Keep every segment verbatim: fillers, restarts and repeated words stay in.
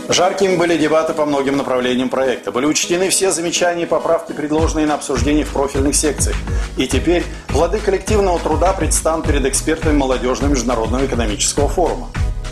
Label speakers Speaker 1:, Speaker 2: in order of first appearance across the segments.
Speaker 1: Жаркими были дебаты по многим направлениям проекта. Были учтены все замечания и поправки, предложенные на обсуждение в профильных секциях. И теперь плоды коллективного труда предстанут перед экспертами молодежного международного экономического форума.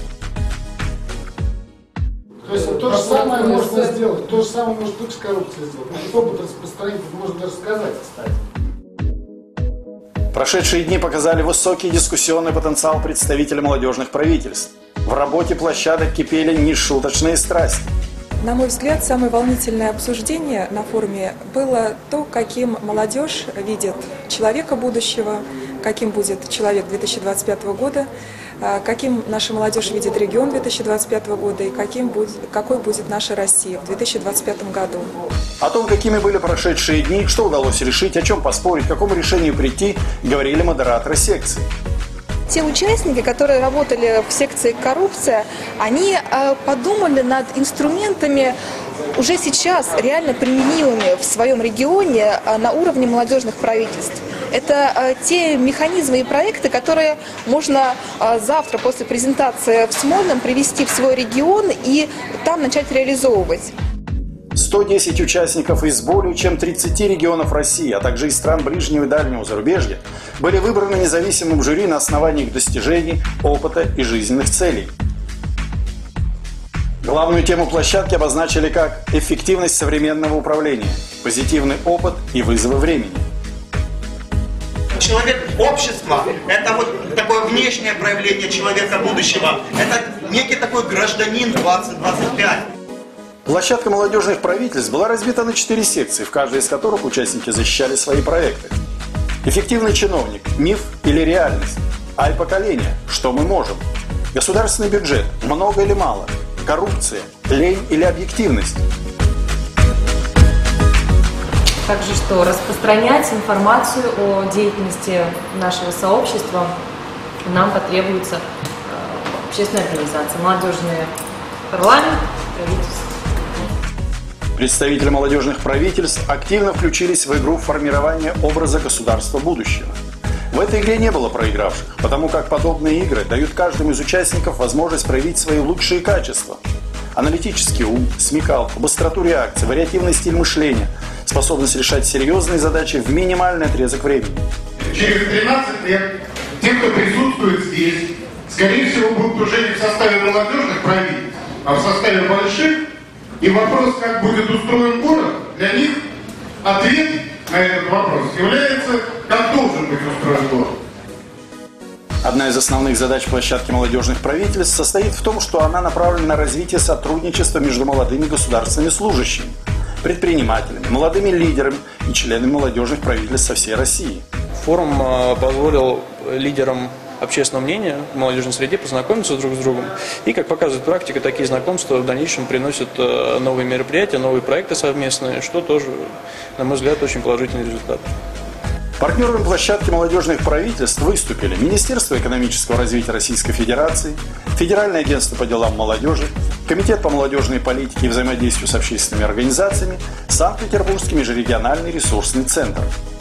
Speaker 2: То есть то же самое можно сделать, то же самое может быть с коррупцией сделать. Этот опыт распространить можно даже сказать, кстати.
Speaker 1: Прошедшие дни показали высокий дискуссионный потенциал представителей молодежных правительств. В работе площадок кипели нешуточные страсти.
Speaker 3: На мой взгляд, самое волнительное обсуждение на форуме было то, каким молодежь видит человека будущего, каким будет человек две тысячи двадцать пятого года, каким наша молодежь видит регион две тысячи двадцать пятого года и каким будет, какой будет наша Россия в две тысячи двадцать пятом году.
Speaker 1: О том, какими были прошедшие дни, что удалось решить, о чем поспорить, к какому решению прийти, говорили модераторы секции.
Speaker 4: Те участники, которые работали в секции «Коррупция», они подумали над инструментами, уже сейчас реально применимыми в своем регионе на уровне молодежных правительств. Это те механизмы и проекты, которые можно завтра после презентации в Смольном привести в свой регион и там начать реализовывать.
Speaker 1: сто десять участников из более чем тридцати регионов России, а также из стран ближнего и дальнего зарубежья, были выбраны независимым жюри на основании их достижений, опыта и жизненных целей. Главную тему площадки обозначили как эффективность современного управления, позитивный опыт и вызовы времени.
Speaker 5: Человек общества – это вот такое внешнее проявление человека будущего. Это некий такой гражданин двадцать двадцать пять.
Speaker 1: Площадка молодежных правительств была разбита на четыре секции, в каждой из которых участники защищали свои проекты. Эффективный чиновник – миф или реальность? Ай-поколение – что мы можем? Государственный бюджет – много или мало? Коррупция – лень или объективность?
Speaker 6: Также, что распространять информацию о деятельности нашего сообщества нам потребуется общественная организация, молодежный парламент, правительство.
Speaker 1: Представители молодежных правительств активно включились в игру формирования образа государства будущего. В этой игре не было проигравших, потому как подобные игры дают каждому из участников возможность проявить свои лучшие качества. Аналитический ум, смекалку, быстроту реакции, вариативный стиль мышления, способность решать серьезные задачи в минимальный отрезок времени.
Speaker 7: Через тринадцать лет те, кто присутствует здесь, скорее всего, будут уже не в составе молодежных правительств, а в составе больших. И вопрос, как будет устроен город, для них ответ на этот вопрос является, как должен быть устроен город.
Speaker 1: Одна из основных задач площадки молодежных правительств состоит в том, что она направлена на развитие сотрудничества между молодыми государственными служащими, предпринимателями, молодыми лидерами и членами молодежных правительств со всей России.
Speaker 8: Форум позволил лидерам общественного мнения в молодежной среде познакомиться друг с другом. И, как показывает практика, такие знакомства в дальнейшем приносят новые мероприятия, новые проекты совместные, что тоже, на мой взгляд, очень положительный результат.
Speaker 1: Партнерами площадки молодежных правительств выступили Министерство экономического развития Российской Федерации, Федеральное агентство по делам молодежи, Комитет по молодежной политике и взаимодействию с общественными организациями, Санкт-Петербургский межрегиональный ресурсный центр.